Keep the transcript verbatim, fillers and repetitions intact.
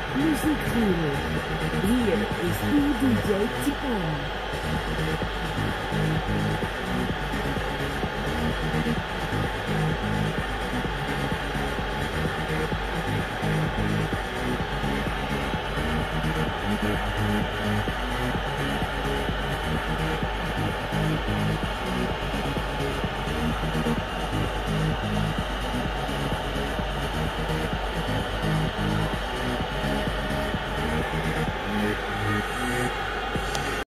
Music Feeling. Here is E D J Tipon.